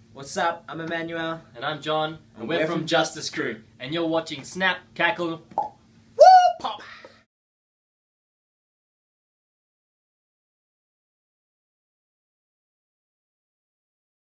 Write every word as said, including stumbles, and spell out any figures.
What's up? I'm Emmanuel. And I'm John. And, And we're, we're from, from Justice Crew. And you're watching Snap, Cackle, Woo! Pop!